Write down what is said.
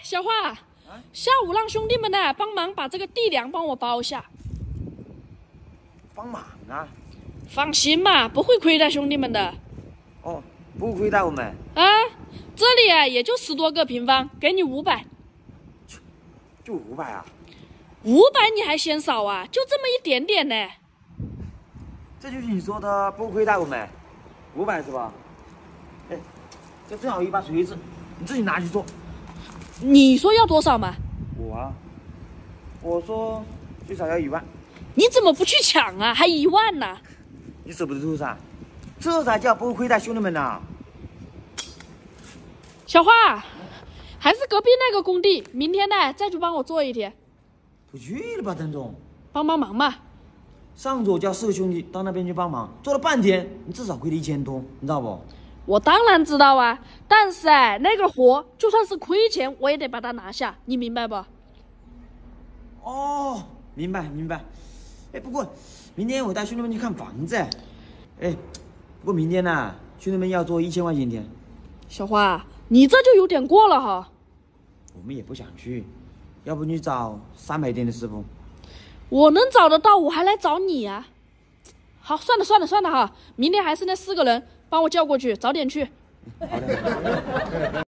小华，下午让兄弟们呢帮忙把这个地梁帮我包下。 帮忙啊？ 放心嘛，不会亏待兄弟们的。 哦，不亏待我们。 啊，这里啊也就10多个平方，给你500。 就500啊 ？500你还嫌少啊？就这么一点点呢。 这就是你说的不亏待我们，500是吧？哎，这正好一把锤子，你自己拿去做。 你说要多少嘛？ 我说最少要1万。 你怎么不去抢啊？还1万呢？ 你舍不得出噻，这才叫不亏待兄弟们呢。 小花，还是隔壁那个工地，明天呢再去帮我做一天。 不去了吧，邓总？ 帮忙嘛。 上周叫4个兄弟到那边去帮忙，做了半天，你至少亏了1000多，你知道不？ 我当然知道啊，但是那个活就算是亏钱，我也得把它拿下，你明白不？ 哦，明白。哎，不过明天我带兄弟们去看房子。哎，不过明天呢，兄弟们要做1000块钱一天。 小花，你这就有点过了哈。 我们也不想去，要不你找300天的师傅。 我能找得到，我还来找你啊。好，算了哈，明天还是那4个人，帮我叫过去，早点去。 好的。